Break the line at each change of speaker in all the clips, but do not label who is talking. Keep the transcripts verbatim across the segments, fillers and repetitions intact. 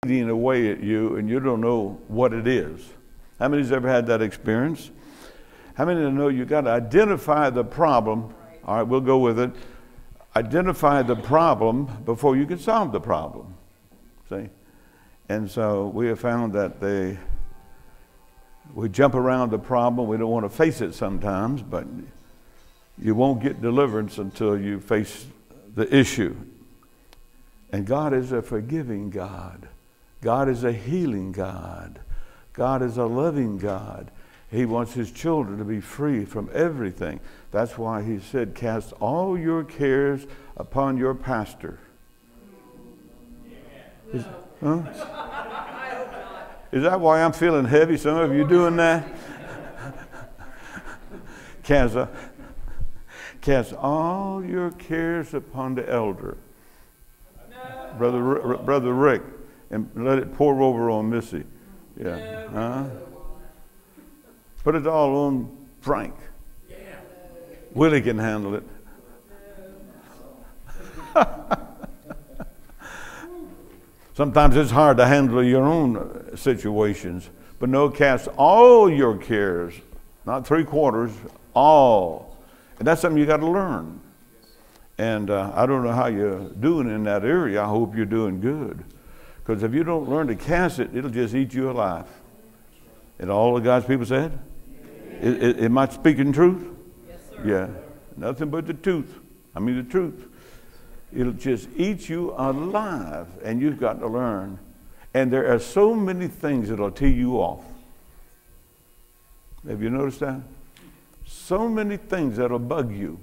eating away at you and you don't know what it is. How many's ever had that experience? How many know you got to identify the problem? All right, we'll go with it. Identify the problem before you can solve the problem. See? And so we have found that they, we jump around the problem. We don't want to face it sometimes, but you won't get deliverance until you face the issue. And God is a forgiving God. God is a healing God. God is a loving God. He wants his children to be free from everything. That's why he said, cast all your cares upon your pastor. Is, huh? Is that why I'm feeling heavy? Some of you doing that? cast, uh, cast all your cares upon the elder. Brother, R- Brother Rick, and let it pour over on Missy. Yeah. Huh? Put it all on Frank. Willie can handle it. Sometimes it's hard to handle your own situations. But no, cast all your cares, not three quarters, all. And that's something you got to learn. And uh, I don't know how you're doing in that area. I hope you're doing good. Because if you don't learn to cast it, it'll just eat you alive. And all the God's people said? I, I, am I speaking truth?
Yes, sir.
Yeah. Nothing but the truth. I mean the truth. It'll just eat you alive. And you've got to learn. And there are so many things that'll tee you off. Have you noticed that? So many things that'll bug you.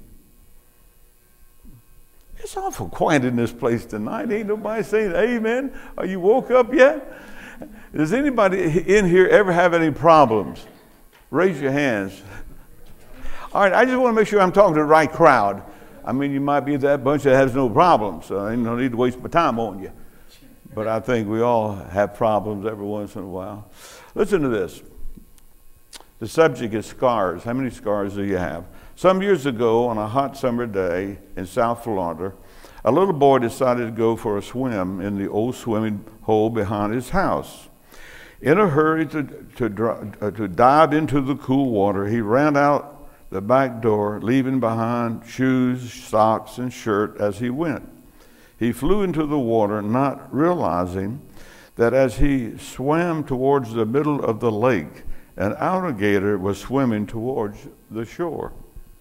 It's awful quiet in this place tonight. Ain't nobody saying amen. Are you woke up yet? Does anybody in here ever have any problems? Raise your hands. All right, I just want to make sure I'm talking to the right crowd. I mean, you might be that bunch that has no problems, so I don't need to waste my time on you. But I think we all have problems every once in a while. Listen to this. The subject is scars. How many scars do you have? Some years ago, on a hot summer day in South Florida, a little boy decided to go for a swim in the old swimming hole behind his house. In a hurry to, to, uh, to dive into the cool water, he ran out the back door, leaving behind shoes, socks, and shirt as he went. He flew into the water, not realizing that as he swam towards the middle of the lake, an alligator was swimming towards the shore.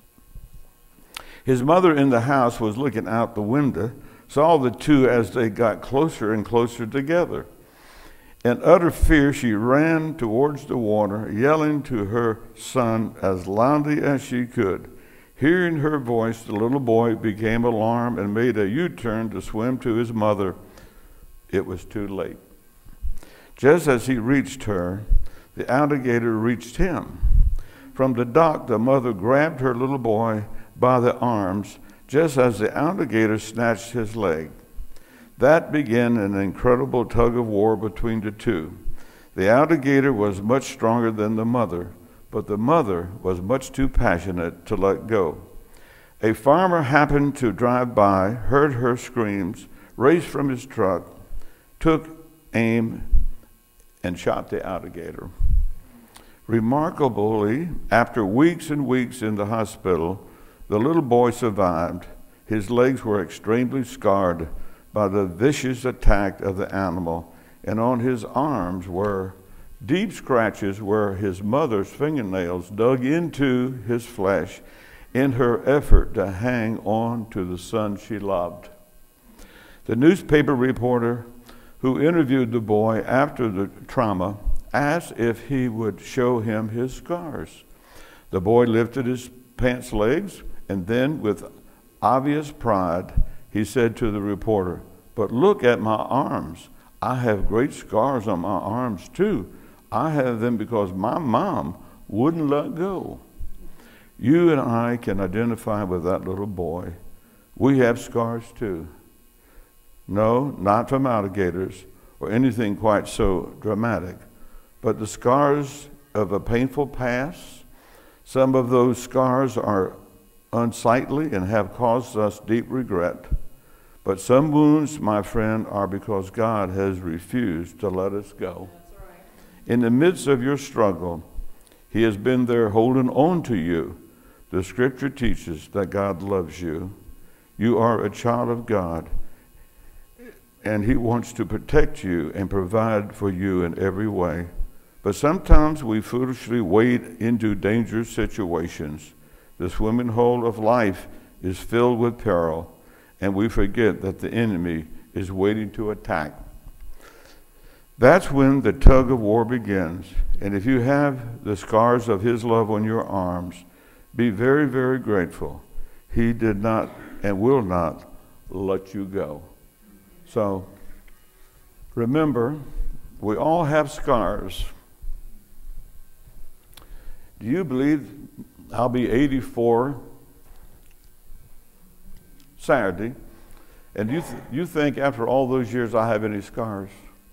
His mother in the house was looking out the window, saw the two as they got closer and closer together. In utter fear, she ran towards the water, yelling to her son as loudly as she could. Hearing her voice, the little boy became alarmed and made a U-turn to swim to his mother. It was too late. Just as he reached her, the alligator reached him. From the dock, the mother grabbed her little boy by the arms, just as the alligator snatched his leg. That began an incredible tug of war between the two. The alligator was much stronger than the mother, but the mother was much too passionate to let go. A farmer happened to drive by, heard her screams, raced from his truck, took aim, and shot the alligator. Remarkably, after weeks and weeks in the hospital, the little boy survived. His legs were extremely scarred by the vicious attack of the animal, and on his arms were deep scratches where his mother's fingernails dug into his flesh in her effort to hang on to the son she loved. The newspaper reporter who interviewed the boy after the trauma asked if he would show him his scars. The boy lifted his pants legs, and then, with obvious pride, he said to the reporter, "But look at my arms. I have great scars on my arms too. I have them because my mom wouldn't let go." You and I can identify with that little boy. We have scars too. No, not from alligators or anything quite so dramatic, but the scars of a painful past. Some of those scars are unsightly and have caused us deep regret. But some wounds, my friend, are because God has refused to let us go.
That's right.
In the midst of your struggle, he has been there holding on to you. The scripture teaches that God loves you. You are a child of God, and he wants to protect you and provide for you in every way. But sometimes we foolishly wade into dangerous situations. The swimming hole of life is filled with peril, and we forget that the enemy is waiting to attack. That's when the tug of war begins. And if you have the scars of his love on your arms, be very, very grateful. He did not and will not let you go. So remember, we all have scars. Do you believe I'll be eighty-four Saturday, and you, th- you think after all those years I have any scars?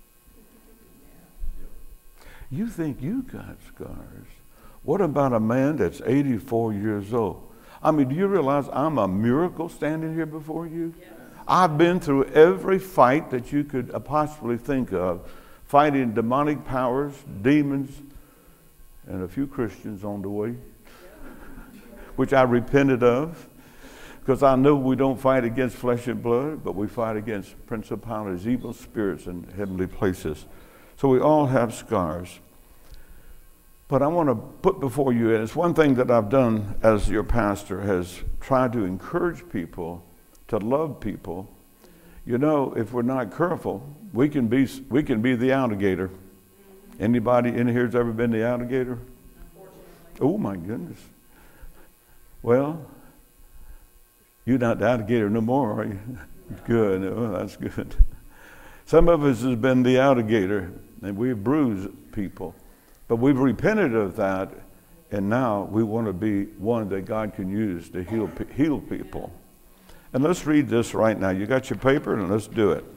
You think you got scars. What about a man that's eighty-four years old? I mean, do you realize I'm a miracle standing here before you? Yes. I've been through every fight that you could possibly think of, fighting demonic powers, demons, and a few Christians on the way, which I repented of, because I know we don't fight against flesh and blood, but we fight against principalities, evil spirits in heavenly places. So we all have scars. But I want to put before you, and it's one thing that I've done as your pastor, has tried to encourage people to love people. You know, if we're not careful, we can be we can be the alligator. Anybody in here has ever been the alligator? Oh my goodness. Well, you're not the alligator no more, are you? Good. Oh, that's good. Some of us has been the alligator, and we've bruised people. But we've repented of that, and now we want to be one that God can use to heal heal people. And let's read this right now. You got your paper, and let's do it.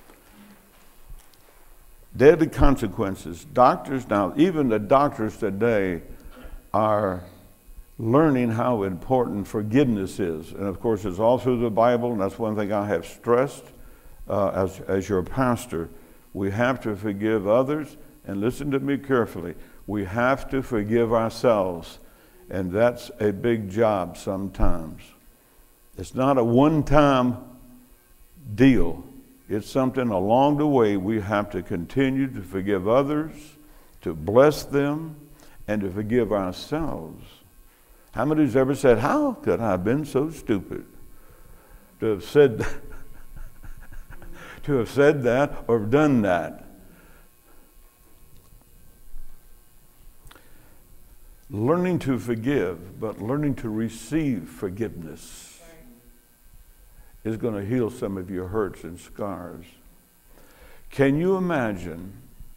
Deadly consequences. Doctors now, even the doctors today are learning how important forgiveness is. And of course, it's all through the Bible, and that's one thing I have stressed uh, as, as your pastor. We have to forgive others, and listen to me carefully. We have to forgive ourselves, and that's a big job sometimes. It's not a one-time deal. It's something along the way we have to continue to forgive others, to bless them, and to forgive ourselves. How many has ever said, how could I have been so stupid to have said to have said that or done that? Learning to forgive, but learning to receive forgiveness is going to heal some of your hurts and scars. Can you imagine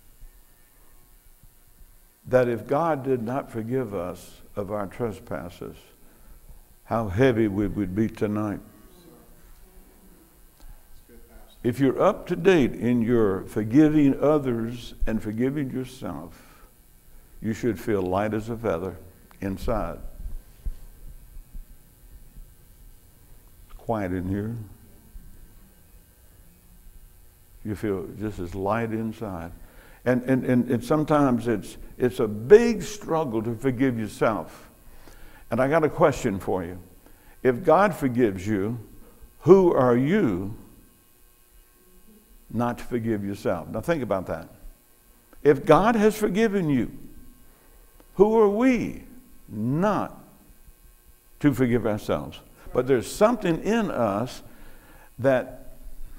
that if God did not forgive us of our trespasses, how heavy we would be tonight? If you're up to date in your forgiving others and forgiving yourself, you should feel light as a feather inside. Quiet in here. You feel just as light inside. And, and, and, and sometimes it's, it's a big struggle to forgive yourself. And I got a question for you. If God forgives you, who are you not to forgive yourself? Now think about that. If God has forgiven you, who are we not to forgive ourselves? But there's something in us that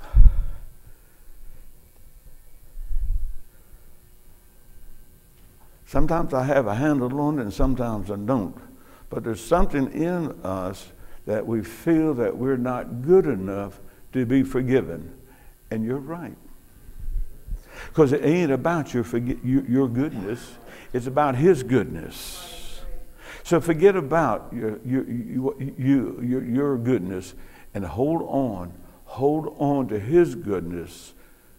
sometimes I have a handle on it and sometimes I don't. But there's something in us that we feel that we're not good enough to be forgiven. And you're right. Because it ain't about your, your goodness. It's about his goodness. So forget about your, your, your, your, your goodness and hold on. Hold on to his goodness.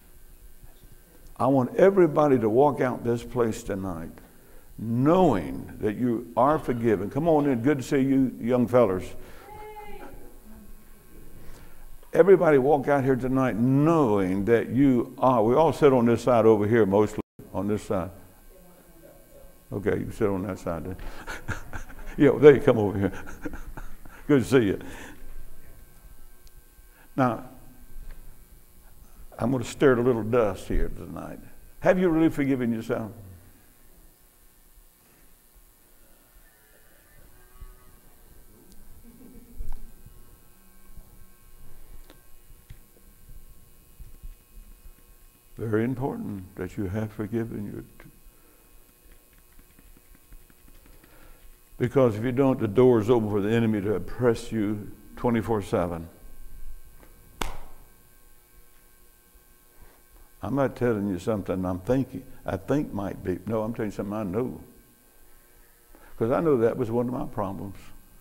I want everybody to walk out this place tonight knowing that you are forgiven. Come on in. Good to see you young fellers. Everybody walk out here tonight knowing that you are. We all sit on this side over here, mostly on this side. Okay, you sit on that side then. Yeah, there you come over here. Good to see you. Now, I'm going to stir a little dust here tonight. Have you really forgiven yourself? Very important that you have forgiven you. Because if you don't, the door is open for the enemy to oppress you twenty-four seven. I'm not telling you something I'm thinking, I think might be. No, I'm telling you something I know. Because I know that was one of my problems.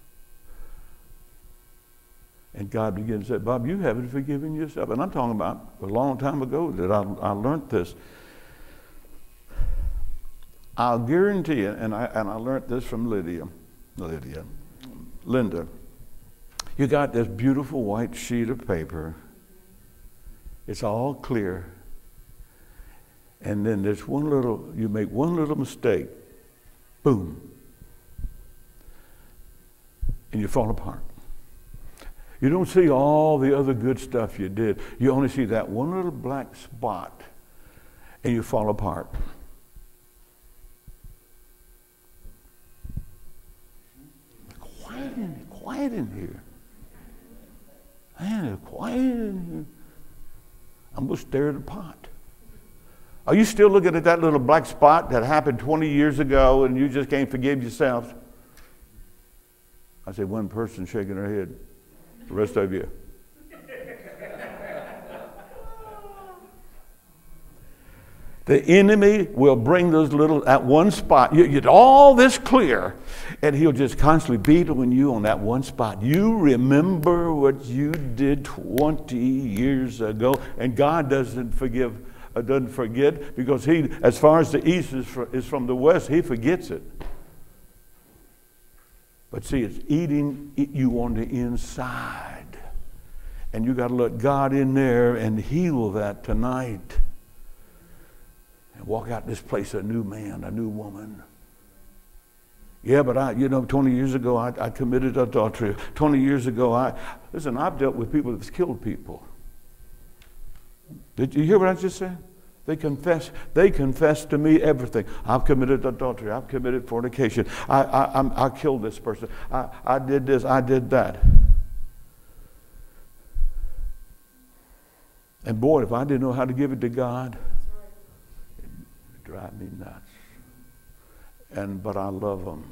And God begins to say, Bob, you haven't forgiven yourself. And I'm talking about a long time ago that I, I learned this. I'll guarantee you, and I, and I learned this from Lydia, Lydia, Linda. You got this beautiful white sheet of paper. It's all clear. And then there's one little, you make one little mistake. Boom. And you fall apart. You don't see all the other good stuff you did. You only see that one little black spot, and you fall apart. Quiet in, quiet in here. Man, it's quiet in here. I'm going to stare at the pot. Are you still looking at that little black spot that happened twenty years ago and you just can't forgive yourself? I said one person shaking her head. The rest of you. The enemy will bring those little, at one spot, you get all this clear, and he'll just constantly beat on you on that one spot. You remember what you did twenty years ago, and God doesn't forgive, uh, doesn't forget, because he, as far as the east is, for, is from the west, he forgets it. But see, it's eating you on the inside. And you got to let God in there and heal that tonight. And walk out this place a new man, a new woman. Yeah, but I, you know, twenty years ago I, I committed adultery. twenty years ago I, listen, I've dealt with people that's killed people. Did you hear what I just said? They confess, they confess to me everything. I've committed adultery. I've committed fornication. I, I, I'm, I killed this person. I, I did this. I did that. And boy, if I didn't know how to give it to God, it'd drive me nuts. And, but I love them.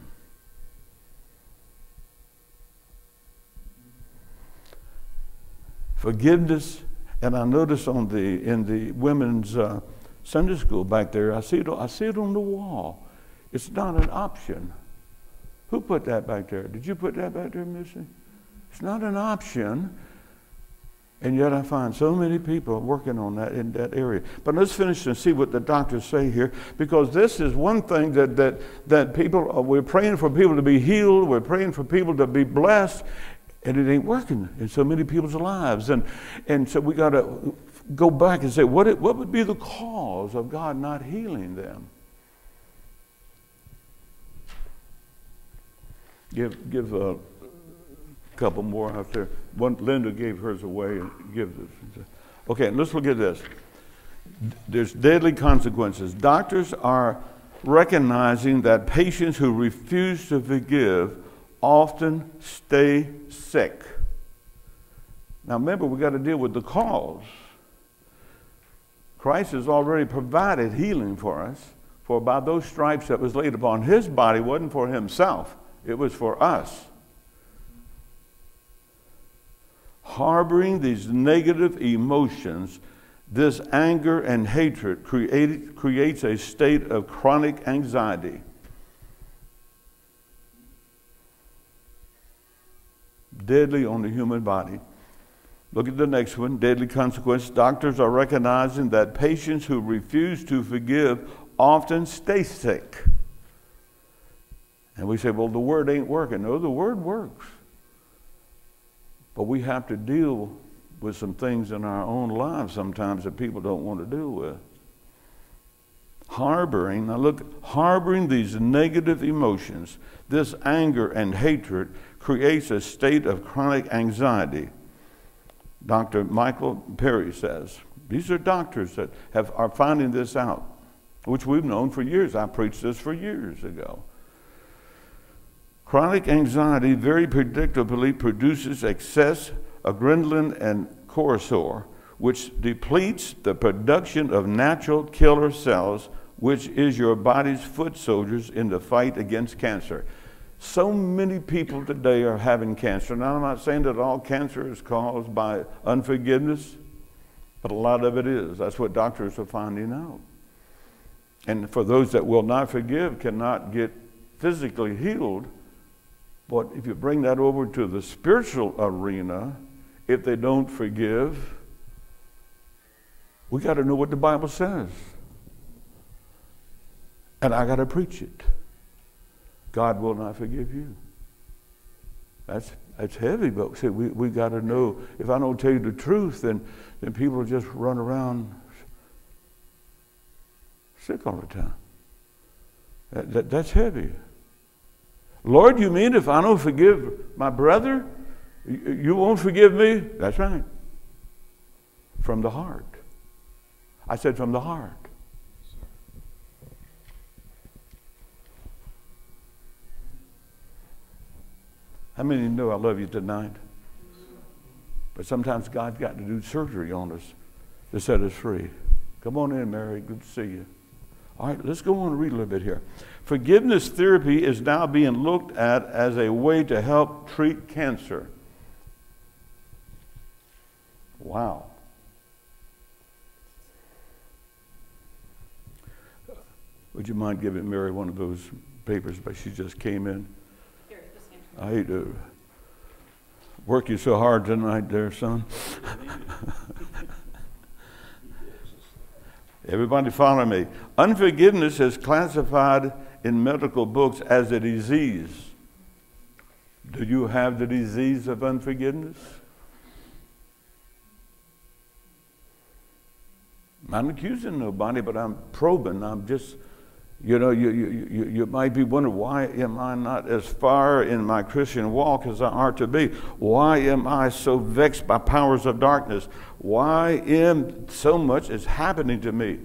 Forgiveness. And I notice on the in the women's uh, Sunday school back there, I see it. I see it on the wall. It's not an option. Who put that back there? Did you put that back there, Missy? It's not an option. And yet I find so many people working on that in that area. But let's finish and see what the doctors say here, because this is one thing that that that people uh, we're praying for people to be healed. We're praying for people to be blessed. And it ain't working in so many people's lives. And, and so we got to go back and say, what, it, what would be the cause of God not healing them? Give, give a couple more out there. One, Linda gave hers away and give this. Okay, let's look at this. There's deadly consequences. Doctors are recognizing that patients who refuse to forgive often stay sick. Now remember, we got to deal with the cause. Christ has already provided healing for us, for by those stripes that was laid upon his body wasn't for himself, it was for us. Harboring these negative emotions, this anger and hatred create, creates a state of chronic anxiety. Deadly on the human body. Look at the next one, deadly consequence. Doctors are recognizing that patients who refuse to forgive often stay sick. And we say, well, the word ain't working. No, the word works. But we have to deal with some things in our own lives sometimes that people don't want to deal with. Harboring, now look, harboring these negative emotions, this anger and hatred creates a state of chronic anxiety. Doctor Michael Perry says, these are doctors that have, are finding this out, which we've known for years. I preached this for years ago. Chronic anxiety very predictably produces excess adrenaline and cortisol, which depletes the production of natural killer cells, which is your body's foot soldiers in the fight against cancer. So many people today are having cancer. Now, I'm not saying that all cancer is caused by unforgiveness, but a lot of it is. That's what doctors are finding out. And for those that will not forgive, cannot get physically healed. But if you bring that over to the spiritual arena, if they don't forgive, we got to know what the Bible says. And I got to preach it. God will not forgive you. That's that's heavy, but see, we, we got to know. If I don't tell you the truth, then, then people will just run around sick all the time. That, that, that's heavy. Lord, you mean if I don't forgive my brother, you, you won't forgive me? That's right. From the heart. I said from the heart. How many know I love you tonight? But sometimes God's got to do surgery on us to set us free. Come on in, Mary. Good to see you. All right, let's go on and read a little bit here. Forgiveness therapy is now being looked at as a way to help treat cancer. Wow. Would you mind giving Mary one of those papers? But she just came in. I hate to work you so hard tonight there, son. Everybody follow me. Unforgiveness is classified in medical books as a disease. Do you have the disease of unforgiveness? I'm not accusing nobody, but I'm probing. I'm just... You know, you, you, you, you might be wondering, why am I not as far in my Christian walk as I ought to be? Why am I so vexed by powers of darkness? Why am so much is happening to me?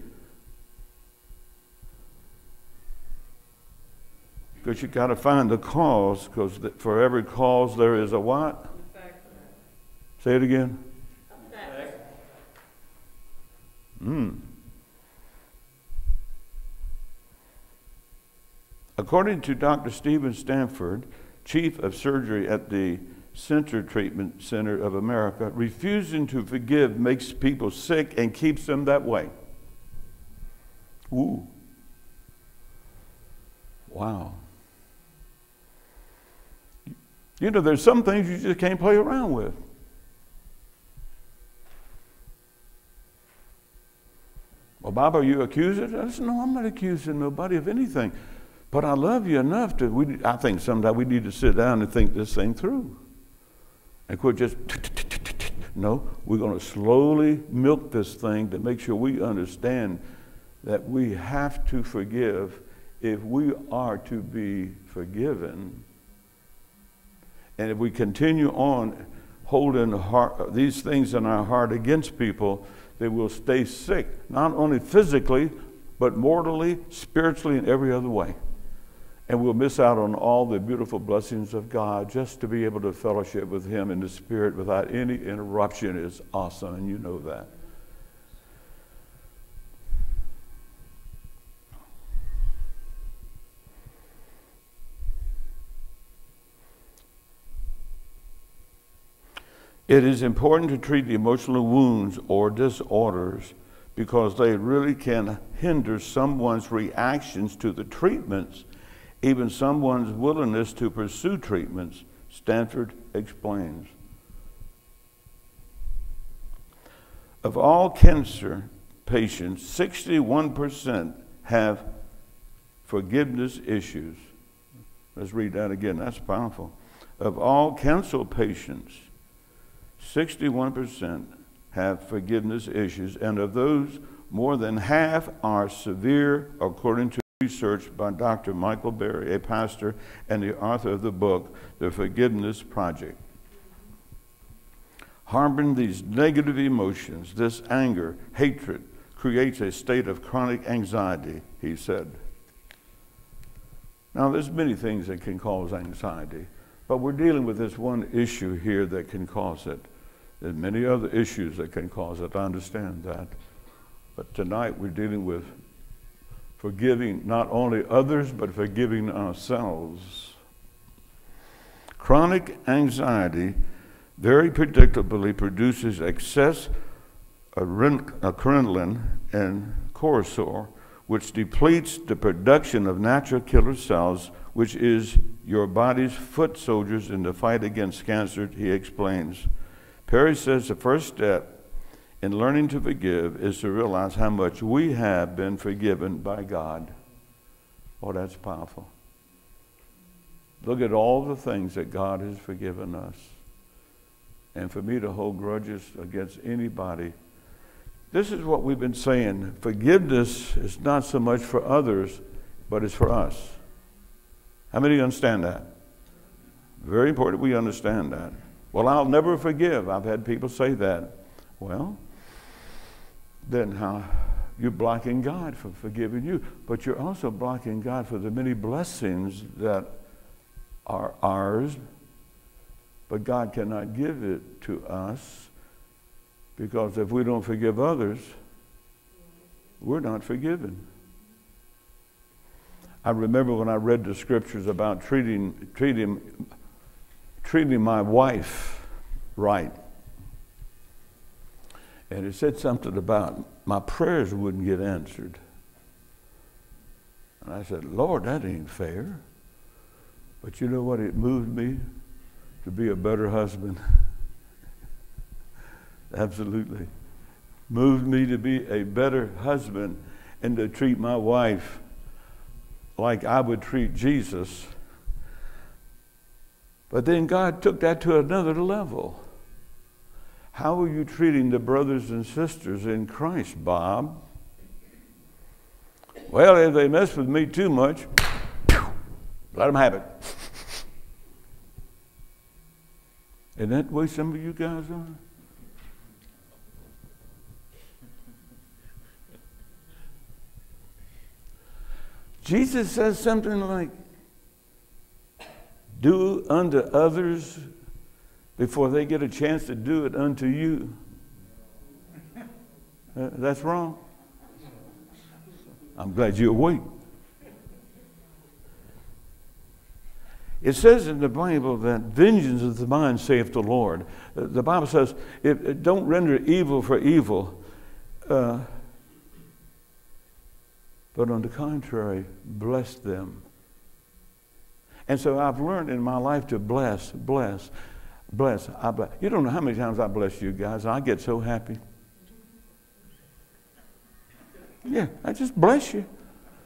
Because you got to find the cause, because for every cause there is a what? Effect. Say it again. Hmm. According to Doctor Stephen Stanford, chief of surgery at the Center Treatment Center of America, refusing to forgive makes people sick and keeps them that way. Ooh. Wow. You know, there's some things you just can't play around with. Well, Bob, are you accusing? I said, no, I'm not accusing nobody of anything. But I love you enough to, we, I think sometimes we need to sit down and think this thing through. And quit just, no, we're going to slowly milk this thing to make sure we understand that we have to forgive if we are to be forgiven. And if we continue on holding heart, these things in our heart against people, they will stay sick, not only physically, but mortally, spiritually, and every other way. And we'll miss out on all the beautiful blessings of God. Just to be able to fellowship with Him in the Spirit without any interruption is awesome, and you know that. It is important to treat the emotional wounds or disorders because they really can hinder someone's reactions to the treatments, even someone's willingness to pursue treatments, Stanford explains. Of all cancer patients, sixty-one percent have forgiveness issues. Let's read that again. That's powerful. Of all cancer patients, sixty-one percent have forgiveness issues, and of those, more than half are severe, according to research by Doctor Michael Berry, a pastor and the author of the book, The Forgiveness Project. Harboring these negative emotions, this anger, hatred, creates a state of chronic anxiety, he said. Now, there's many things that can cause anxiety, but we're dealing with this one issue here that can cause it. There's many other issues that can cause it. I understand that. But tonight we're dealing with forgiving not only others, but forgiving ourselves. Chronic anxiety very predictably produces excess adrenaline and cortisol, which depletes the production of natural killer cells, which is your body's foot soldiers in the fight against cancer, he explains. Perry says the first step in learning to forgive is to realize how much we have been forgiven by God. Oh, that's powerful. Look at all the things that God has forgiven us. And for me to hold grudges against anybody, this is what we've been saying. Forgiveness is not so much for others, but it's for us. How many understand that? Very important we understand that. Well, I'll never forgive. I've had people say that. Well, then how you're blocking God from forgiving you, but you're also blocking God for the many blessings that are ours, but God cannot give it to us, because if we don't forgive others, we're not forgiven. I remember when I read the scriptures about treating treating treating my wife right. And it said something about my prayers wouldn't get answered. And I said, Lord, that ain't fair. But you know what? It moved me to be a better husband. Absolutely. Moved me to be a better husband and to treat my wife like I would treat Jesus. But then God took that to another level. How are you treating the brothers and sisters in Christ, Bob? Well, if they mess with me too much, let them have it. Isn't that the way some of you guys are? Jesus says something like, do unto others before they get a chance to do it unto you. Uh, that's wrong. I'm glad you're awake. It says in the Bible that vengeance is mine, saith the Lord. The Bible says, if, don't render evil for evil, uh, but on the contrary, bless them. And so I've learned in my life to bless, bless, bless. I bless. You don't know how many times I bless you guys. I get so happy. Yeah, I just bless you.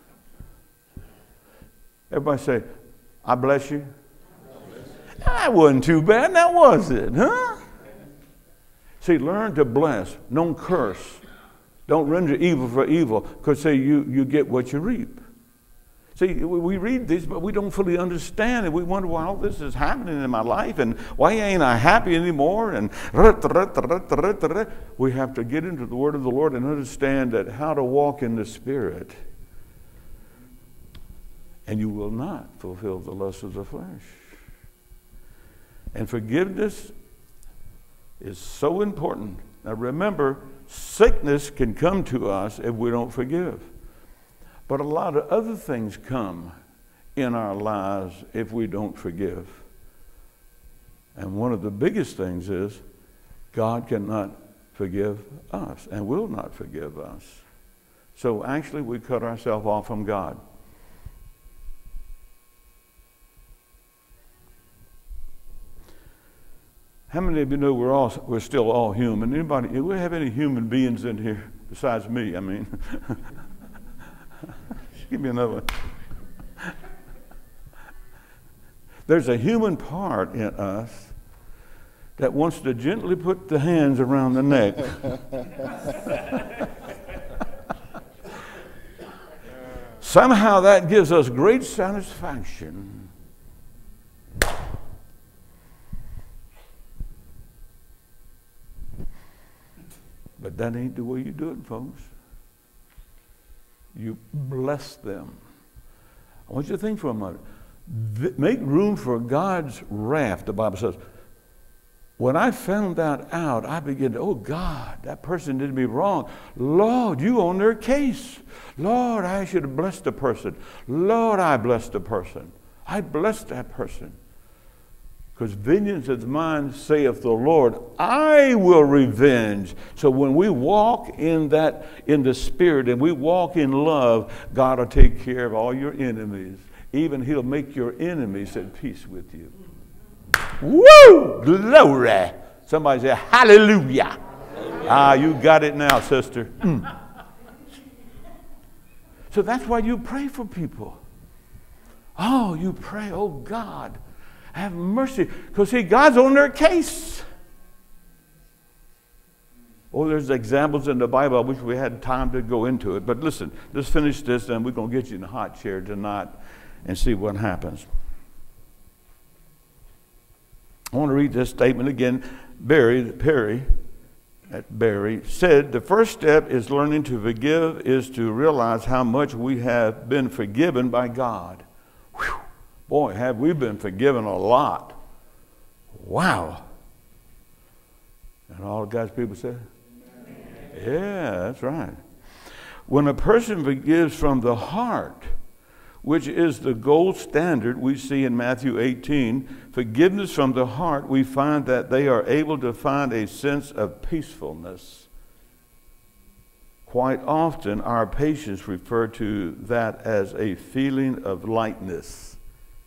Everybody say, I bless you. That wasn't too bad, now was it, huh? See, learn to bless. Don't curse. Don't render evil for evil, because say you, you get what you reap. See, we read these, but we don't fully understand it. We wonder why all this is happening in my life, and why ain't I happy anymore? And we have to get into the Word of the Lord and understand that how to walk in the Spirit, and you will not fulfill the lust of the flesh. And forgiveness is so important. Now remember, sickness can come to us if we don't forgive. But a lot of other things come in our lives if we don't forgive. And one of the biggest things is God cannot forgive us and will not forgive us. So actually we cut ourselves off from God. How many of you know we're all we're still all human? Anybody? Do we have any human beings in here besides me? I mean, give me another one. There's a human part in us that wants to gently put the hands around the neck. Somehow that gives us great satisfaction. But that ain't the way you do it, folks. You bless them. I want you to think for a moment. Make room for God's wrath, the Bible says. When I found that out, I began to, oh God, that person did me wrong. Lord, you on their case. Lord, I should have blessed the person. Lord, I blessed the person. I blessed that person. Because vengeance is mine, saith the Lord. I will revenge. So when we walk in that, in the Spirit, and we walk in love, God will take care of all your enemies. Even He'll make your enemies at peace with you. Woo! Glory! Somebody say, hallelujah. Hallelujah. Ah, you got it now, sister. Mm. So that's why you pray for people. Oh, you pray, oh God, have mercy. Because see, God's on their case. Oh, there's examples in the Bible. I wish we had time to go into it. But listen, let's finish this, and we're going to get you in a hot chair tonight and see what happens. I want to read this statement again. Barry, Perry, at Barry, said, the first step is learning to forgive is to realize how much we have been forgiven by God. Whew. Boy, have we been forgiven a lot. Wow. And all God's people said, yeah, that's right. When a person forgives from the heart, which is the gold standard we see in Matthew eighteen, forgiveness from the heart, we find that they are able to find a sense of peacefulness. Quite often, our patients refer to that as a feeling of lightness.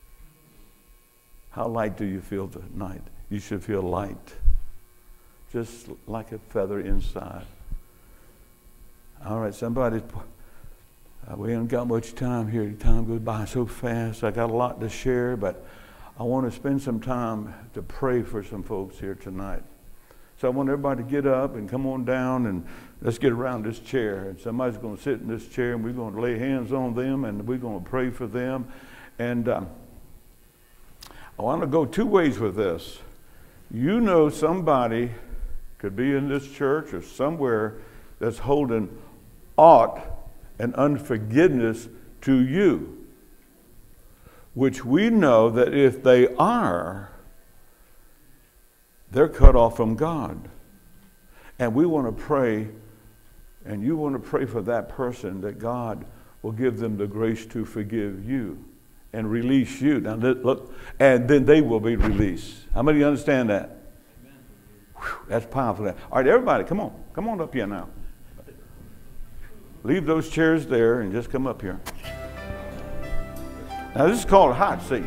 How light do you feel tonight? You should feel light, just like a feather inside. All right, somebody... Uh, we haven't got much time here. Time goes by so fast. I got a lot to share, but I want to spend some time to pray for some folks here tonight. So I want everybody to get up and come on down, and let's get around this chair. And somebody's going to sit in this chair, and we're going to lay hands on them, and we're going to pray for them. And um, I want to go two ways with this. You know somebody could be in this church or somewhere that's holding aught and unforgiveness to you, which we know that if they are, they're cut off from God. And we want to pray, and you want to pray for that person, that God will give them the grace to forgive you and release you. Now look, and then they will be released. How many of you understand that? Whew, that's powerful. All right, everybody, come on. Come on up here now. Leave those chairs there and just come up here. Now this is called a hot seat.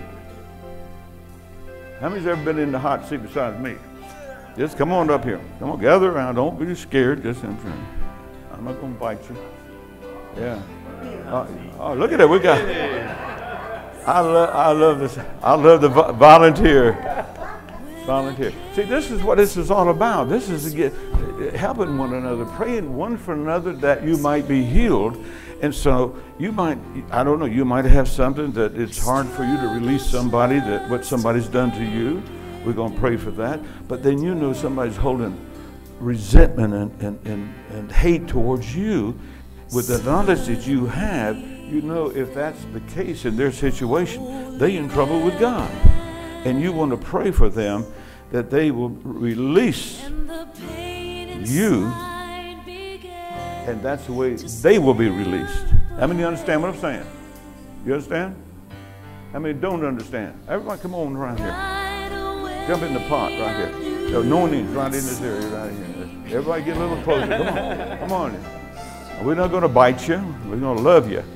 How many's ever been in the hot seat besides me? Just come on up here. Come on, gather around. Don't be scared. Just I'm not going to bite you. Yeah. Oh, oh, look at that. We got. I love. I love this. I love the vo volunteer. Volunteer. See, this is what this is all about. This is to get, helping one another, praying one for another that you might be healed. And so you might, I don't know, you might have something that it's hard for you to release somebody, that what somebody's done to you. We're going to pray for that. But then you know somebody's holding resentment and, and, and, and hate towards you. With the knowledge that you have, you know if that's the case in their situation, they're in trouble with God. And you want to pray for them that they will release you, and that's the way they will be released. How many understand what I'm saying? You understand? How many don't understand? Everybody come on right here. Jump in the pot right here. The anointing's right in this area right here. Everybody get a little closer. Come on. Come on. We're not going to bite you. We're going to love you.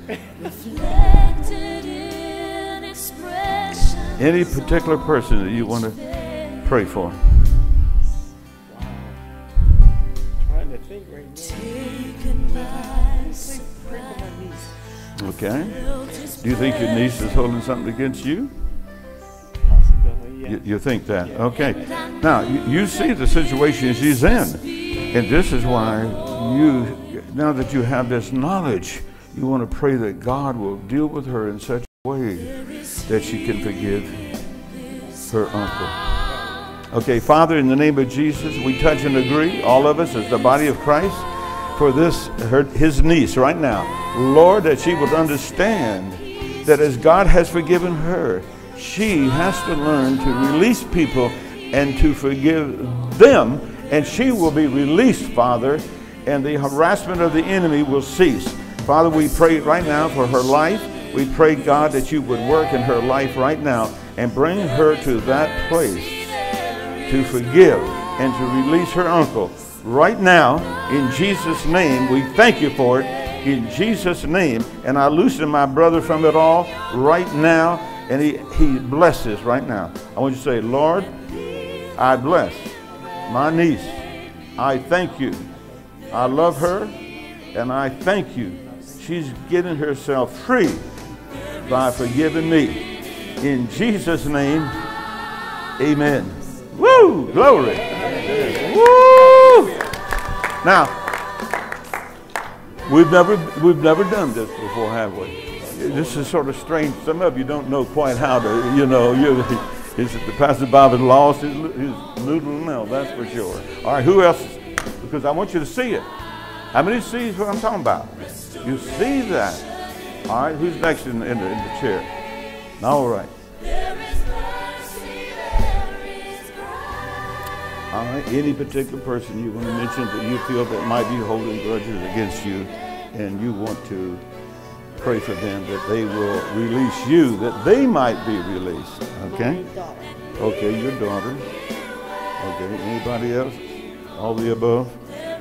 Any particular person that you want to pray for?
Wow. Trying to think right now.
Okay. Do you think your niece is holding something against you?
Possibility, Yeah.
You, you think that? Okay. Now, you, you see the situation she's in. And this is why you, now that you have this knowledge, you want to pray that God will deal with her in such a way that she can forgive her uncle. Okay, Father, in the name of Jesus, we touch and agree, all of us as the body of Christ, for this, her, his niece right now. Lord, that she would understand that as God has forgiven her, she has to learn to release people and to forgive them, and she will be released, Father, and the harassment of the enemy will cease. Father, we pray right now for her life. We pray, God, that you would work in her life right now and bring her to that place to forgive and to release her uncle. Right now, in Jesus' name, we thank you for it. In Jesus' name, and I loosen my brother from it all right now, and he, he blesses right now. I want you to say, Lord, I bless my niece. I thank you. I love her, and I thank you. She's getting herself free by forgiving me. In Jesus' name, amen. Woo! Glory! Woo! Now, we've never we've never done this before, have we? This is sort of strange. Some of you don't know quite how to, you know, you is it the Pastor Bob has lost his, his noodle? No, that's for sure. All right, who else? Because I want you to see it. How many sees what I'm talking about? You see that. All right, who's next in, in, the, in the chair? All right. All right, any particular person you want to mention that you feel that might be holding grudges against you, and you want to pray for them that they will release you, that they might be released. Okay? Okay, your daughter. Okay, anybody else? All the above?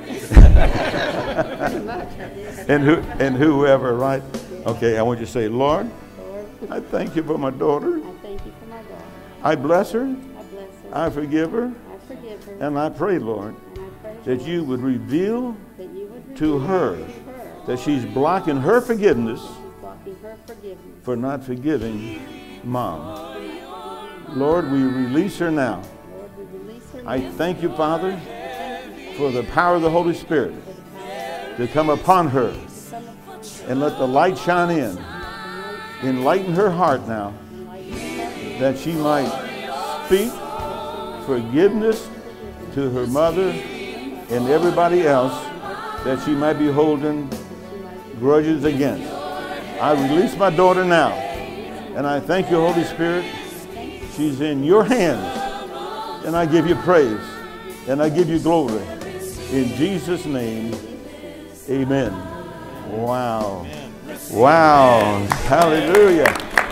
and who and whoever, right? Okay, I want you to say, Lord, I thank you for my daughter.
I thank you for my daughter.
I bless her.
I bless her.
I forgive her.
I forgive her.
And I pray, Lord,
And I pray,
that
Lord,
you would reveal
that you would
to
reveal
her
to her
that she's blocking her forgiveness
she's blocking her forgiveness
for not forgiving Mom. Lord, we release her now.
Lord, we release her
I
now.
thank you, Father,
Thank you
for the power of the Holy Spirit
for the power
to come upon her
to come upon her.
and let the light shine in. Enlighten her heart now that she might speak forgiveness to her mother and everybody else that she might be holding grudges against. I release my daughter now, and I thank you, Holy Spirit. She's in your hands, and I give you praise, and I give you glory. In Jesus' name, amen. Wow. Wow. Hallelujah.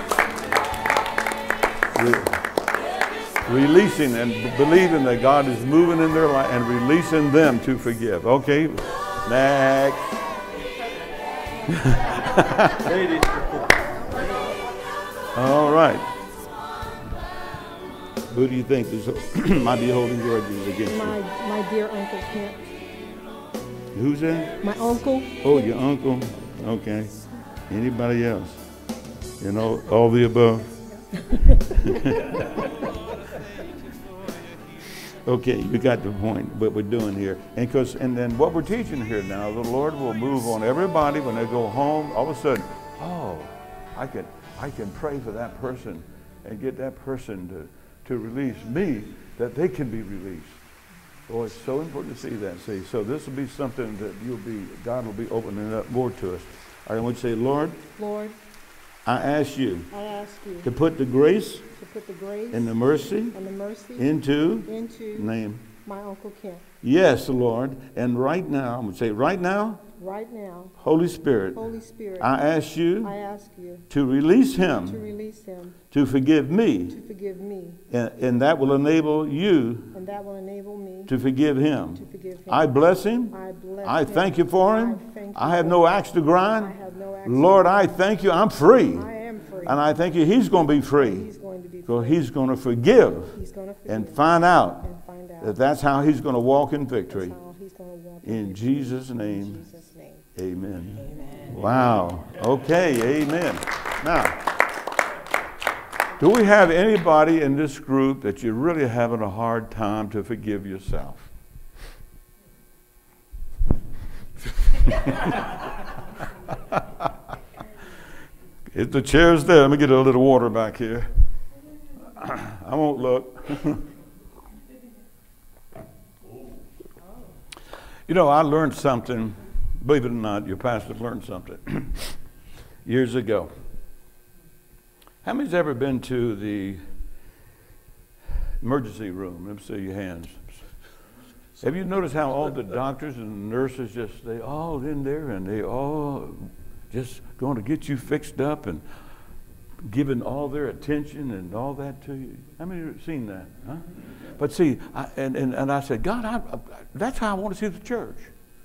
Re- releasing and believing that God is moving in their life and releasing them to forgive. Okay, next. All right. Who do you think is, might be holding grudges against you?
My, my dear Uncle Kent.
Who's that?
My uncle.
Oh, your uncle. Okay. Anybody else? You know, all the above? Okay, you got the point, what we're doing here. And, cause, and then what we're teaching here now, the Lord will move on everybody when they go home. All of a sudden, oh, I can, I can pray for that person and get that person to, to release me, that they can be released. Oh, it's so important to see that. See, so this will be something that you'll be, God will be opening up more to us. I want you to say, Lord,
Lord,
I ask you
I ask you
to put the grace
to put the grace
and the mercy
and the mercy
into
into
name.
my Uncle Kent.
Yes, Lord. And right now, I'm going to say, right now,
Right now,
Holy Spirit,
Holy Spirit,
I ask you
I ask you
to release
to
him
release him
to forgive me,
to forgive me,
and, and that will enable you
and that will enable me
to forgive him.
to forgive him.
I bless him.
I bless
I
him.
thank you for him.
I thank you
I have
for
no
him.
axe to grind.
I have no axe
Lord,
to
I thank you. I'm free.
I am free.
And I thank you he's going to be free.
He's going to be
So
free.
he's going to forgive
He's going to forgive
and find out
and find out
that that's how he's going to walk in victory.
that's how he's going to walk
In
victory.
Jesus'
In
name,
Jesus' name.
amen.
Amen.
Wow. Okay, amen. Now, Do we have anybody in this group that you're really having a hard time to forgive yourself? If the chair's there, let me get a little water back here. I won't look. You know, I learned something, believe it or not, your pastor learned something years ago. How many's ever been to the emergency room? Let me see your hands. Have you noticed how all the doctors and nurses just, they all in there and they all just going to get you fixed up and giving all their attention and all that to you? How many have seen that? Huh? But see, I, and, and, and I said, God, I, I, that's how I want to see the church.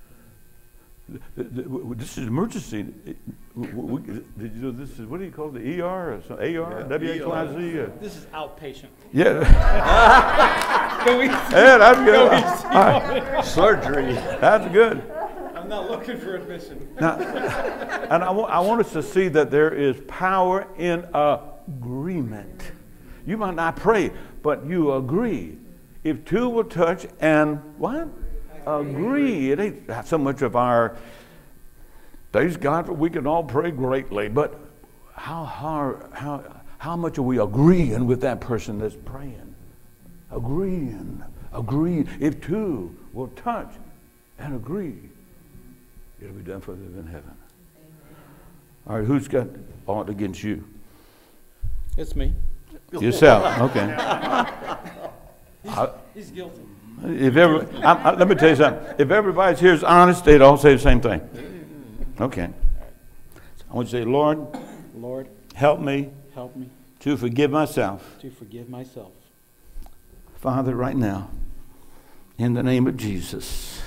This is emergency. Did you know this is, what do you call it, the E R or something? A R? Yeah, W H Y Z?
This is outpatient.
Yeah.
Can we see?
Yeah, that's good.
Can we see
Right. Surgery. That's good.
I'm not looking for admission.
Now, and I, wa- I want us to see that there is power in agreement. You might not pray, but you agree. If two will touch and what? Agree. It ain't so much of our, praise God, we can all pray greatly, but how hard, how how much are we agreeing with that person that's praying? Agreeing, agree. If two will touch and agree, it'll be done for them in heaven. All right, who's got aught against you?
It's me.
Yourself. Okay.
He's,
I,
he's guilty.
If every, I, I, let me tell you something. If everybody here is honest, they'd all say the same thing. Okay. I want you to say, Lord,
Lord,
help me,
help me
to forgive myself.
to forgive myself.
Father, right now, in the name of Jesus,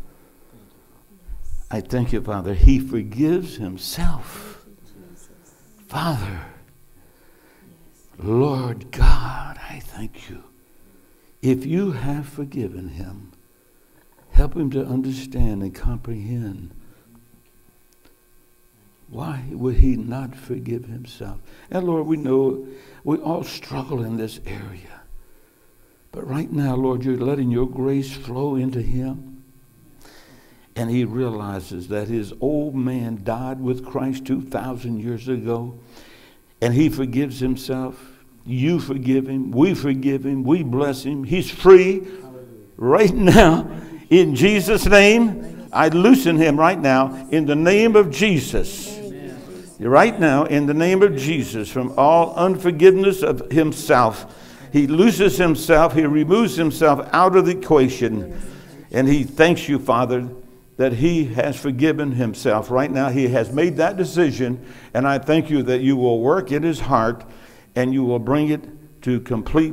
I thank you, Father. He forgives himself. Father, Lord God, I thank you. If you have forgiven him, help him to understand and comprehend. Why would he not forgive himself? And Lord, we know we all struggle in this area. But right now, Lord, you're letting your grace flow into him. And he realizes that his old man died with Christ two thousand years ago. And he forgives himself. You forgive him. We forgive him. We bless him. He's free right now. In Jesus' name, I loosen him right now in the name of Jesus. Right now, in the name of Jesus, from all unforgiveness of himself. He loses himself. He removes himself out of the equation. And he thanks you, Father, that he has forgiven himself. Right now, he has made that decision. And I thank you that you will work in his heart and you will bring it to complete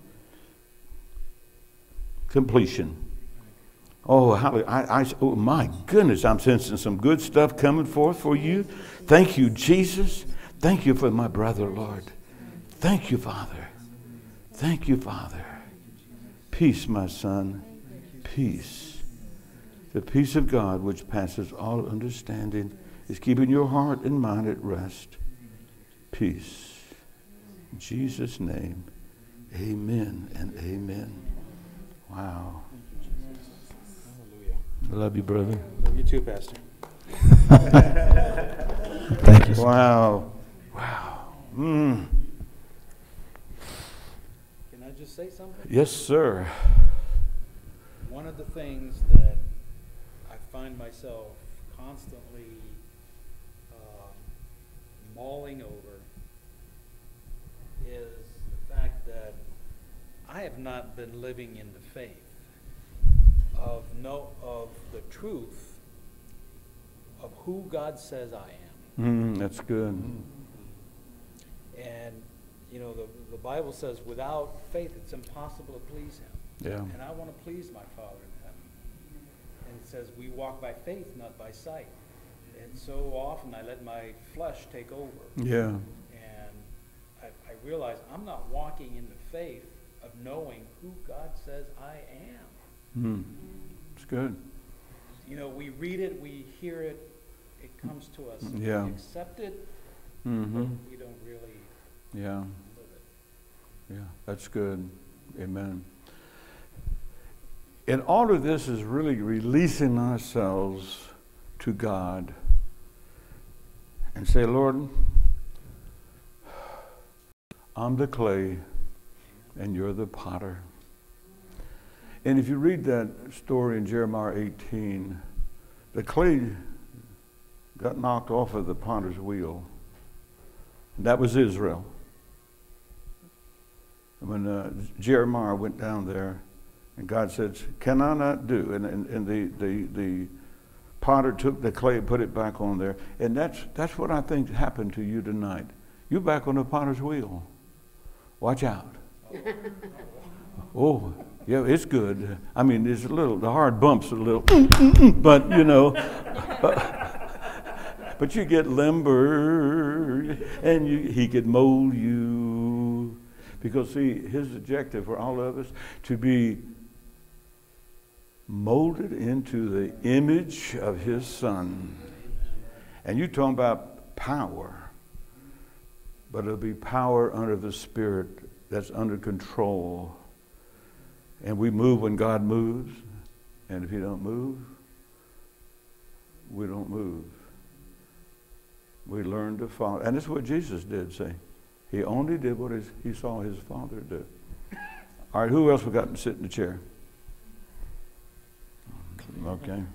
completion. Oh, how, I, I, oh my goodness, I'm sensing some good stuff coming forth for you. Thank you, Jesus. Thank you for my brother, Lord. Thank you, Father. Thank you, Father. Peace, my son. Peace. The peace of God, which passes all understanding, is keeping your heart and mind at rest. Peace. In Jesus' name, amen and amen. Wow.
Hallelujah.
I love you, brother.
Love you too, Pastor.
Thank you. Wow. Wow. Mm.
Can I just say something?
Yes, sir.
One of the things that I find myself constantly uh, mulling over is the fact that I have not been living in the faith of no of the truth of who God says I am.
Mm, that's good.
And you know, the the Bible says without faith it's impossible to please him.
Yeah.
And I want to please my Father in heaven. And it says we walk by faith, not by sight. And so often I let my flesh take over.
Yeah.
And I, I realize I'm not walking in the faith of knowing who God says I am.
Mm. It's good.
You know, we read it, we hear it, it comes to us.
Yeah.
We accept it,
Mm-hmm.
but we don't really
Yeah.
live it.
Yeah, that's good. Amen. And all of this is really releasing ourselves to God and say, Lord, I'm the clay and you're the potter. And if you read that story in Jeremiah eighteen, the clay got knocked off of the potter's wheel. That was Israel. And when uh, Jeremiah went down there, and God said, can I not do? And, and, and the, the, the potter took the clay and put it back on there. And that's, that's what I think happened to you tonight. You're back on the potter's wheel. Watch out. Oh, yeah, it's good. I mean, it's a little, the hard bumps are a little, but you know, but you get limber, and you, he could mold you. Because see, his objective for all of us, to be molded into the image of his son. And you're talking about power, but it'll be power under the Spirit that's under control. And we move when God moves, and if he don't move, we don't move. We learn to follow. And that's what Jesus did, say. He only did what his, he saw his Father do. All right, who else we got to sit in the chair? Okay.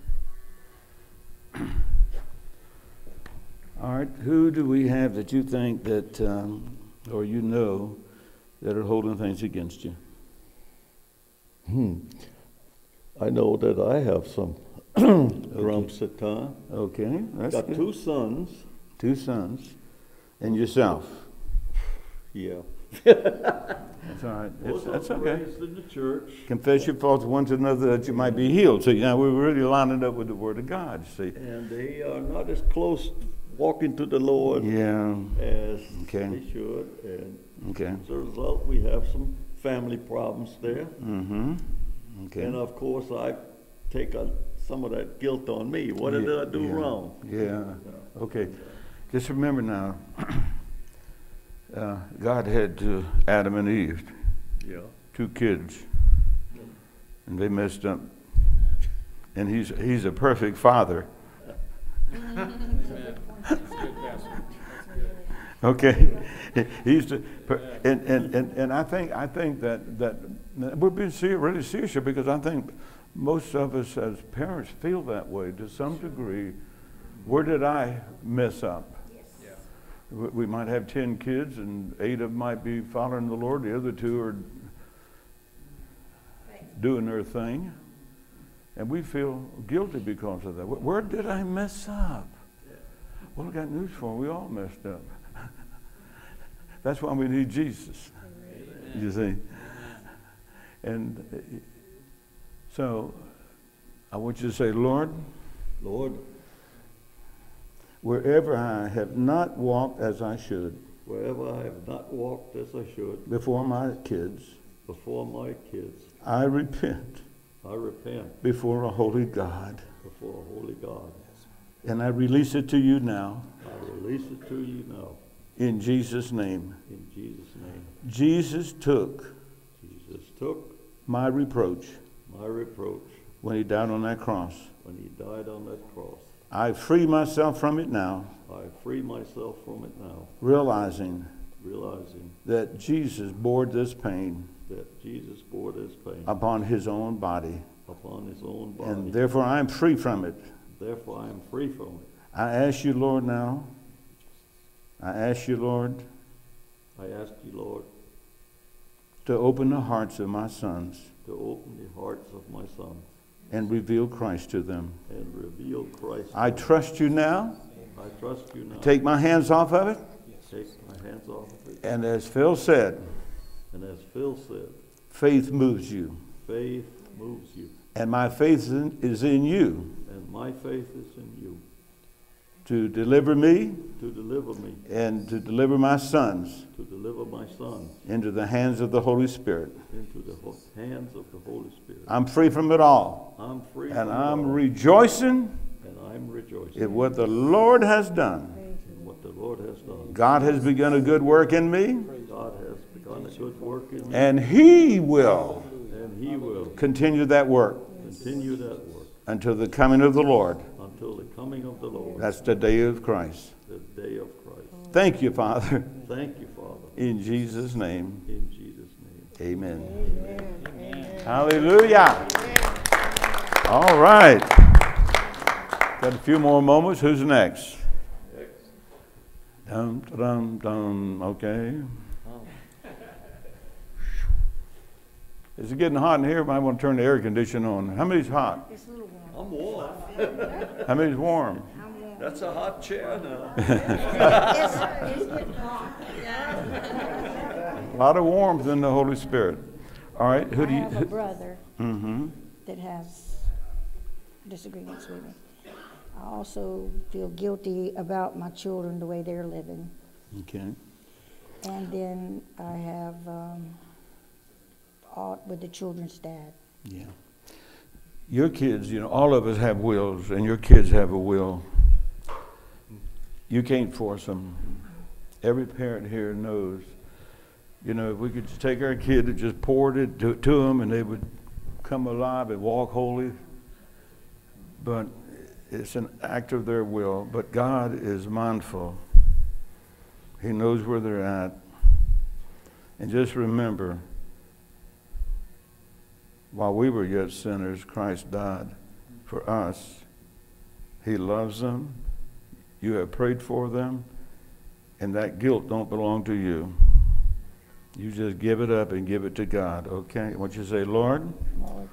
All right, who do we have that you think that, um, or you know, that are holding things against you?
Hmm. I know that I have some grumps at times.
Okay, that's
Got
good.
two sons.
Two sons, and yourself.
Yeah.
That's all right. It's,
Both of
that's
them
okay.
raised in the church.
Confess your faults one to another that you might be healed. So now we're really lining up with the Word of God, you see.
And they are not as close walking to the Lord
Yeah.
as
Okay.
they should. And
Okay.
as a result, we have some family problems there.
Mm-hmm. Okay.
And of course, I take a, some of that guilt on me. What
Yeah,
did I do
yeah,
wrong?
Yeah. Okay. Just remember now, uh, God had to Adam and Eve,
Yeah.
two kids, and they messed up. And he's he's a perfect father.
Amen. That's good, Pastor.
Okay, he's the, and, and, and, and I think I think that that we're being serious, really serious here, because I think most of us as parents feel that way to some degree. Where did I mess up?
Yeah.
We, we might have ten kids, and eight of them might be following the Lord. The other two are doing their thing, and we feel guilty because of that. Where, where did I mess up? Well, I got news for you. We all messed up. That's why we need Jesus. Amen. You see? And so I want you to say, Lord,
Lord,
wherever I have not walked as I should
wherever I have not walked as I should
before my kids,
before my kids,
I repent
I repent
before a holy God.
before a holy God.
And I release it to you now
I release it to you now
in Jesus' name.
in Jesus' name.
Jesus took
Jesus took
my reproach
my reproach
when he died on that cross.
when he died on that cross.
I free myself from it now,
I free myself from it now,
realizing
realizing
that Jesus bore this pain
that Jesus bore this pain
upon his own body,
upon his own body.
and therefore I am free from it.
Therefore I am free from it.
I ask you, Lord, now, I ask you, Lord,
I ask you, Lord,
to open the hearts of my sons
to open the hearts of my sons
and reveal Christ to them.
and reveal Christ.
I trust you now.
I trust you now.
Take my hands off of it.
Take my hands off of it.
And as Phil said,
And as Phil said,
faith moves you.
faith moves you.
And my faith is in, is in you
And my faith is in you
to deliver me
to deliver me,
and to deliver my sons
to deliver my son
into the hands of the Holy Spirit.
into the ho- hands of the Holy Spirit.
I'm free from it all.
I'm free
And
from
I'm
it all,
rejoicing
and I'm rejoicing
in what the Lord has done.
in what the Lord has done.
God has begun a good work in me,
God has begun a good work in me,
And He will
and He will
continue that work
continue that work
until the coming of the Lord.
until the coming of the Lord,
That's the day of Christ.
the day of Christ.
Thank you, Father.
Thank you, Father.
In Jesus' name,
In Jesus' name.
amen. Hallelujah. All right. Got a few more moments. Who's next? Dum, dum, dum. Okay. Is it getting hot in here? Might want to turn the air conditioner on. How many's hot?
It's a little warm.
I'm warm.
How many's warm?
I'm warm.
That's a hot chair now.
It's, it's getting hot.
A lot of warmth in the Holy Spirit. All right. Who
I
do you?
have a brother
Mm-hmm.
that has disagreements with me. I also feel guilty about my children, the way they're living.
Okay.
And then I have um, aught with the children's dad.
Yeah. Your kids, you know, all of us have wills, and your kids have a will. You can't force them. Every parent here knows, you know, if we could just take our kid and just pour it to, to them, and they would come alive and walk holy. But it's an act of their will. But God is mindful. He knows where they're at. And just remember, while we were yet sinners, Christ died for us. He loves them. You have prayed for them. And that guilt don't belong to you. You just give it up and give it to God, okay? I want you to say, Lord,
Lord,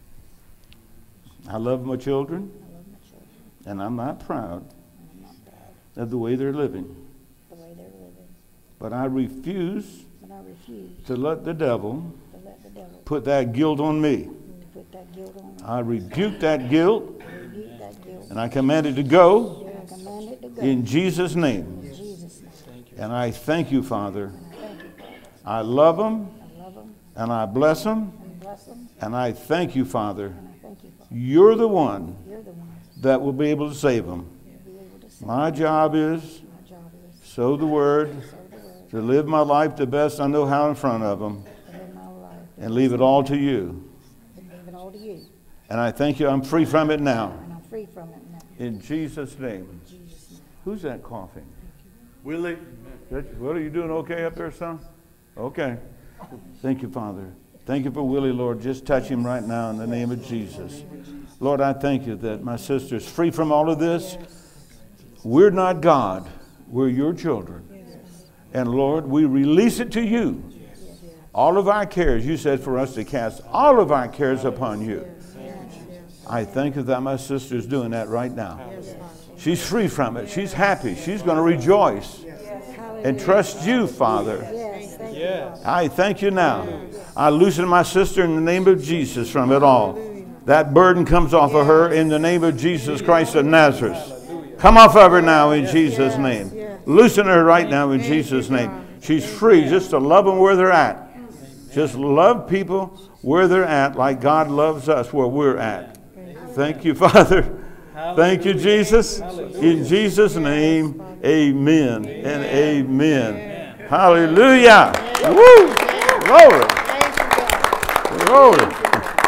I love my children,
I love my children.
and I'm not proud
And I'm not proud
of the way they're living.
of the way they're living.
But I refuse
But I refuse
to let the devil
to let the devil
put that guilt on me.
put that guilt on me.
I rebuke that guilt,
I rebuke that guilt.
and I command it to go
And I command it to go.
in Jesus' name.
In Jesus' name.
And I thank you, Father.
And I thank you, Father.
I love them,
I love them
and I bless them,
and bless them.
and I thank you, Father.
And I thank you, Father.
You're the one
You're the one
that will be able to save them.
to be able to save.
My job is
My job is
sow the word,
to serve the word,
to live my life the best I know how in front of them,
to live my life,
and leave it all to you.
and leave it all to you.
And I thank you, I'm free from it now.
And I'm free from it now.
In Jesus' name.
In Jesus' name.
Who's that coughing?
Willie?
That- What, are you doing okay up there, son? Okay. Thank you, Father. Thank you for Willie, Lord. Just touch him right now in the name of Jesus. Lord, I thank you that my sister's free from all of this. We're not God. We're your children. And Lord, we release it to you. All of our cares, you said for us to cast all of our cares upon you. I thank you that my sister's doing that right now. She's free from it. She's happy. She's going to rejoice and trust you, Father.
Yes, thank you,
Yes.
Father.
I thank you now. I loosen my sister in the name of Jesus from it all. That burden comes off of her in the name of Jesus Christ of Nazareth. Come off of her now in Jesus' name. Loosen her right now in Jesus' name. She's free just to love them where they're at. Just love people where they're at like God loves us where we're at. Thank you, Father. Thank you, Jesus. In Jesus' name, amen and amen. Hallelujah. Woo! Glory. Glory.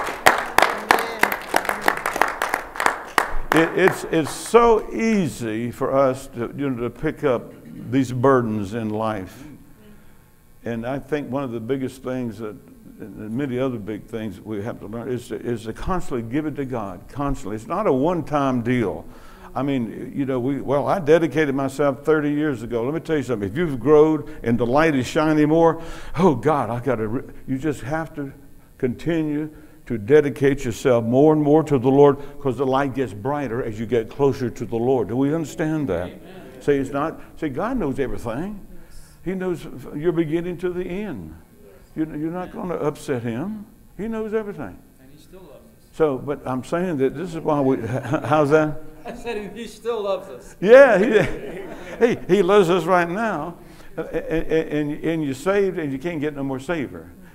It, it's, it's so easy for us to, you know, to pick up these burdens in life. And I think one of the biggest things that, and many other big things that we have to learn is to, is to constantly give it to God, constantly. It's not a one-time deal. I mean, you know, we, well, I dedicated myself thirty years ago. Let me tell you something. If you've grown and the light is shining more, oh God, I got to, re- you just have to continue to dedicate yourself more and more to the Lord because the light gets brighter as you get closer to the Lord. Do we understand that? Amen. Say it's not, say God knows everything. He knows your beginning to the end. You're, you're not going to upset him. He knows everything.
And he still loves us.
So, but I'm saying that this is why we, how's that?
I said he still loves us.
Yeah, he, he, he loves us right now. And, and, and you're saved and you can't get no more saver.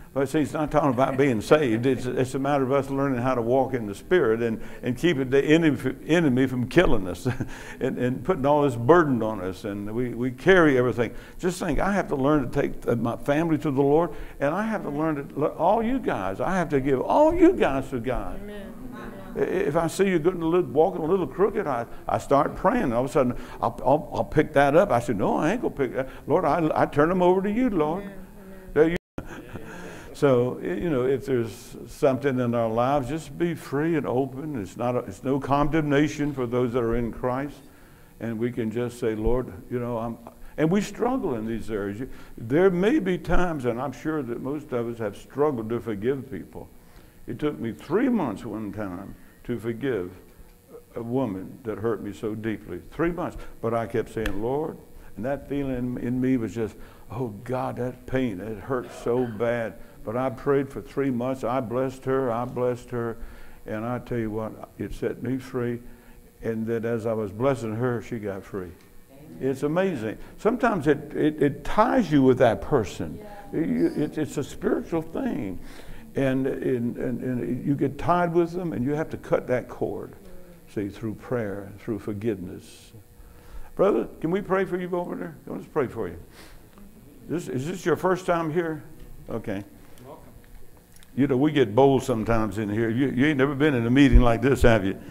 But see, it's not talking about being saved. It's, it's a matter of us learning how to walk in the Spirit and, and keeping the enemy, enemy from killing us and, and putting all this burden on us. And we, we carry everything. Just think, I have to learn to take my family to the Lord, and I have to learn to, all you guys, I have to give all you guys to God. Amen. If I see you getting a little, walking a little crooked, I, I start praying. And all of a sudden, I'll, I'll, I'll pick that up. I said, no, I ain't going to pick that. Lord, I, I turn them over to you, Lord. Amen. So, you know, if there's something in our lives, just be free and open. It's not, a, it's no condemnation for those that are in Christ. And we can just say, Lord, you know, I'm, and we struggle in these areas. There may be times, and I'm sure that most of us have struggled to forgive people. It took me three months one time to forgive a woman that hurt me so deeply. Three months. But I kept saying, Lord, and that feeling in me was just, oh God, that pain, it hurt so bad. But I prayed for three months. I blessed her. I blessed her. And I tell you what, it set me free. And that as I was blessing her, she got free. Amen. It's amazing. Sometimes it, it, it ties you with that person. Yeah. It, it, it's a spiritual thing. And, and, and, and you get tied with them, and you have to cut that cord, see, through prayer, through forgiveness. Brother, can we pray for you over there? Let's pray for you. This, is this your first time here? Okay.
Welcome.
You know, we get bold sometimes in here. You, you ain't never been in a meeting like this, have you?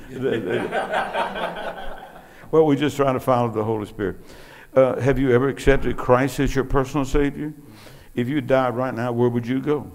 Well, we just try to follow the Holy Spirit. Uh, have you ever accepted Christ as your personal Savior? If you died right now, where would you go?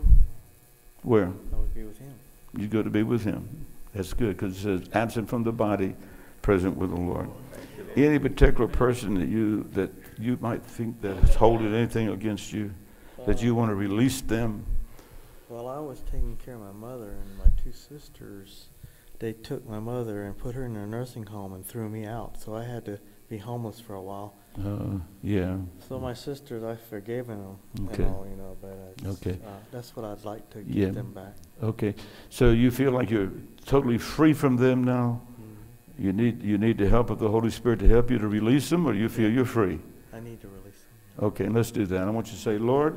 Where?
I would be with him.
You go to be with him. That's good, because it says, absent from the body, present with the Lord. Any particular person that you that you might think that is holding anything against you, that you want to release them?
Well, I was taking care of my mother, and my two sisters, they took my mother and put her in a nursing home and threw me out. So I had to be homeless for a while.
Uh, yeah.
So my sisters, I've forgiven them,
Okay.
and all, you know, but it's,
Okay.
uh, that's what I'd like to give
Yeah.
them back.
Okay. So you feel like you're totally free from them now?
Mm.
You need you need the help of the Holy Spirit to help you to release them, or you feel you're free?
I need to release them.
Okay, let's do that. I want you to say, Lord,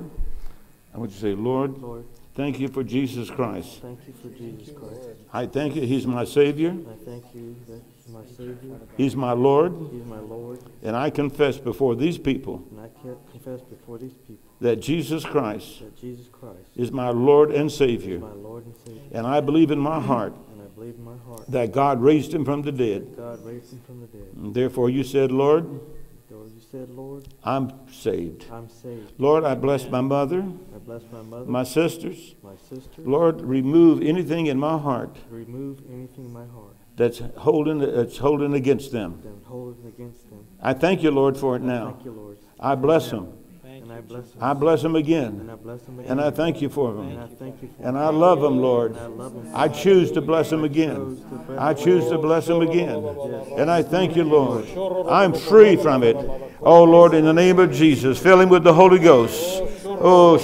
I want you to say, Lord,
Lord,
thank you for Jesus Christ.
thank you for Jesus Christ.
I thank you, he's my Savior.
I thank you that he's my Savior.
He's my Lord.
He's my Lord.
And I confess before these people
And I can't confess before these people
that Jesus Christ
that Jesus Christ
is my Lord and
is
Savior.
my Lord and Savior.
And I believe in my heart
And I believe in my heart
that God raised him from the dead.
that God raised him from the dead.
And therefore you said, Lord,
Lord, you said, Lord,
I'm saved.
I'm saved.
Lord, I bless my mother,
I bless my mother,
my sisters.
my sister.
Lord, remove anything in my heart
Remove anything in my heart
that's holding that's holding against them.
that holds against them.
I thank you, Lord, for it now.
Thank you, Lord.
I bless them.
Thank
And
you.
I bless them.
I bless them
And
again.
I bless them again.
And I thank you for
And I
them.
thank you for
And
them.
I love them, Lord.
And I love them.
I choose to bless them again. I choose to bless them again. And I thank you, Lord. I'm free from it. Oh, Lord, in the name of Jesus, fill him with the Holy Ghost. Oh,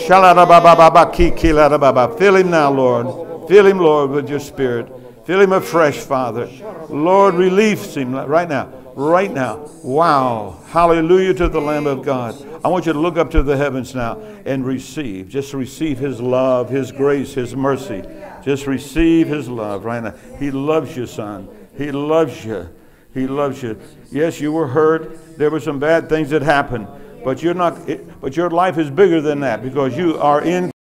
shaladabababakikilababa. Fill him now, Lord. Fill him, Lord, with your Spirit. Fill him afresh, Father. Lord, release him right now. Right now. Wow. Hallelujah to the Lamb of God. I want you to look up to the heavens now and receive. Just receive his love, his grace, his mercy. Just receive his love right now. He loves you, son. He loves you. He loves you. Yes, you were hurt. There were some bad things that happened. But you're not. But your life is bigger than that, because you are in